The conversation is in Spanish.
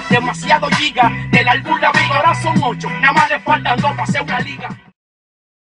demasiado giga. Del álbum La Vida ahora son 8, nada más le faltan 2 para hacer una liga.